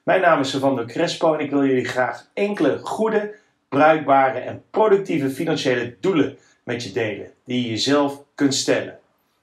Mijn naam is Servando Crespo en ik wil jullie graag enkele goede, bruikbare en productieve financiële doelen met je delen, die je jezelf kunt stellen.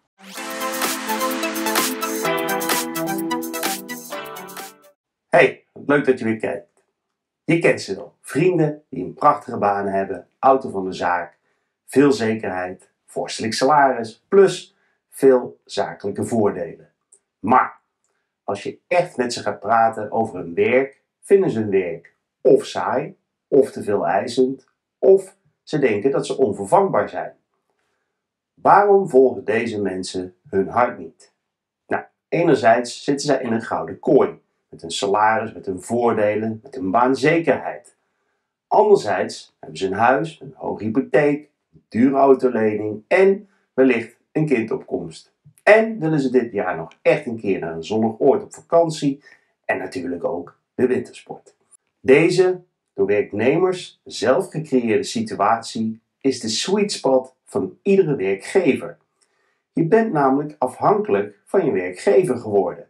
Hey, leuk dat je weer kijkt. Je kent ze wel. Vrienden die een prachtige baan hebben, auto van de zaak, veel zekerheid, vorstelijk salaris, plus veel zakelijke voordelen. Maar als je echt met ze gaat praten over hun werk, vinden ze hun werk of saai, of te veel eisend, of ze denken dat ze onvervangbaar zijn. Waarom volgen deze mensen hun hart niet? Nou, enerzijds zitten zij in een gouden kooi, met een salaris, met hun voordelen, met een baanzekerheid. Anderzijds hebben ze een huis, een hoge hypotheek, een dure autolening en wellicht een kindopkomst. En willen ze dit jaar nog echt een keer naar een zonnig oord op vakantie en natuurlijk ook de wintersport. Deze, door werknemers zelf gecreëerde situatie is de sweet spot van iedere werkgever. Je bent namelijk afhankelijk van je werkgever geworden.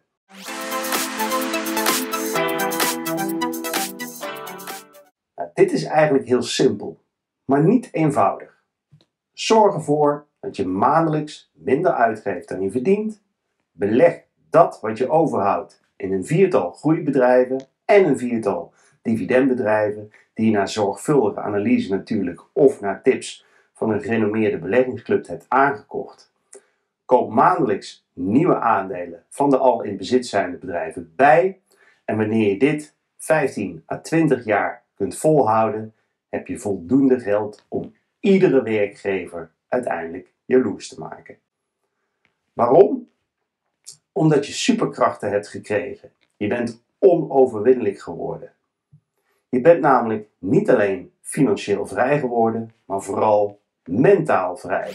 Nou, dit is eigenlijk heel simpel, maar niet eenvoudig. Zorg ervoor dat je maandelijks minder uitgeeft dan je verdient. Beleg dat wat je overhoudt in een 4-tal groeibedrijven en een 4-tal dividendbedrijven die je na zorgvuldige analyse natuurlijk of na tips van een gerenommeerde beleggingsclub hebt aangekocht. Koop maandelijks nieuwe aandelen van de al in bezit zijnde bedrijven bij en wanneer je dit 15 à 20 jaar kunt volhouden, heb je voldoende geld om iedere werkgever uiteindelijk jaloers te maken. Waarom? Omdat je superkrachten hebt gekregen. Je bent onoverwinnelijk geworden. Je bent namelijk niet alleen financieel vrij geworden, maar vooral mentaal vrij.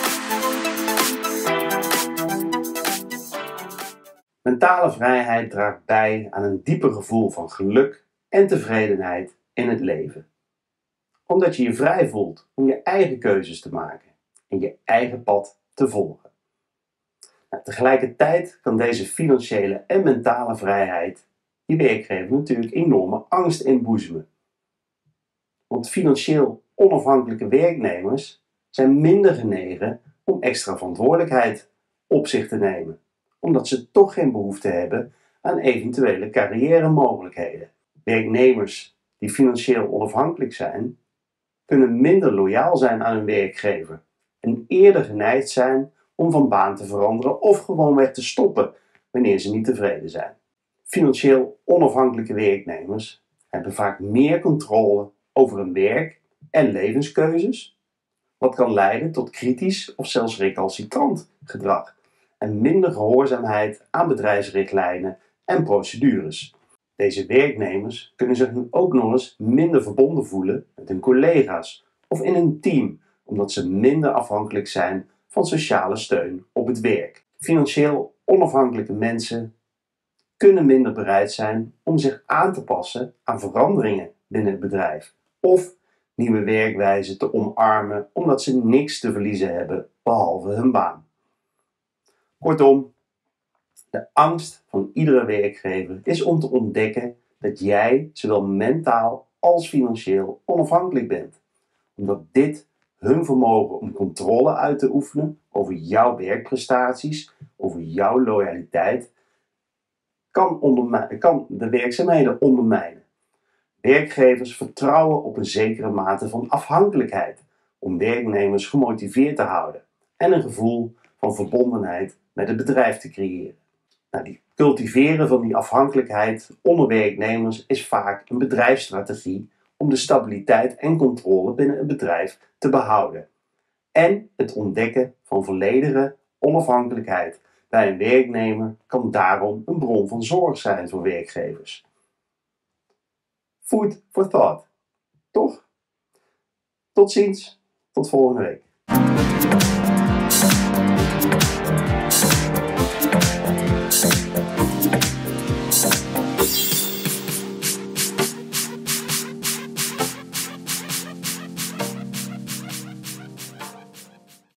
Mentale vrijheid draagt bij aan een dieper gevoel van geluk en tevredenheid in het leven. Omdat je je vrij voelt om je eigen keuzes te maken en je eigen pad te volgen. Nou, tegelijkertijd kan deze financiële en mentale vrijheid je werkgever natuurlijk enorme angst inboezemen. Want financieel onafhankelijke werknemers zijn minder genegen om extra verantwoordelijkheid op zich te nemen, omdat ze toch geen behoefte hebben aan eventuele carrière-mogelijkheden. Werknemers die financieel onafhankelijk zijn, kunnen minder loyaal zijn aan hun werkgever en eerder geneigd zijn om van baan te veranderen of gewoonweg te stoppen wanneer ze niet tevreden zijn. Financieel onafhankelijke werknemers hebben vaak meer controle over hun werk en levenskeuzes, wat kan leiden tot kritisch of zelfs recalcitrant gedrag en minder gehoorzaamheid aan bedrijfsrichtlijnen en procedures. Deze werknemers kunnen zich nu ook nog eens minder verbonden voelen met hun collega's of in een team, omdat ze minder afhankelijk zijn van sociale steun op het werk. Financieel onafhankelijke mensen kunnen minder bereid zijn om zich aan te passen aan veranderingen binnen het bedrijf of nieuwe werkwijzen te omarmen omdat ze niks te verliezen hebben behalve hun baan. Kortom, de angst van iedere werkgever is om te ontdekken dat jij zowel mentaal als financieel onafhankelijk bent. Omdat dit hun vermogen om controle uit te oefenen over jouw werkprestaties, over jouw loyaliteit, kan de werkzaamheden ondermijnen. Werkgevers vertrouwen op een zekere mate van afhankelijkheid om werknemers gemotiveerd te houden en een gevoel van verbondenheid met het bedrijf te creëren. Nou, die cultiveren van die afhankelijkheid onder werknemers is vaak een bedrijfsstrategie om de stabiliteit en controle binnen het bedrijf te behouden. En het ontdekken van volledige onafhankelijkheid bij een werknemer kan daarom een bron van zorg zijn voor werkgevers. Food for thought, toch? Tot ziens, tot volgende week.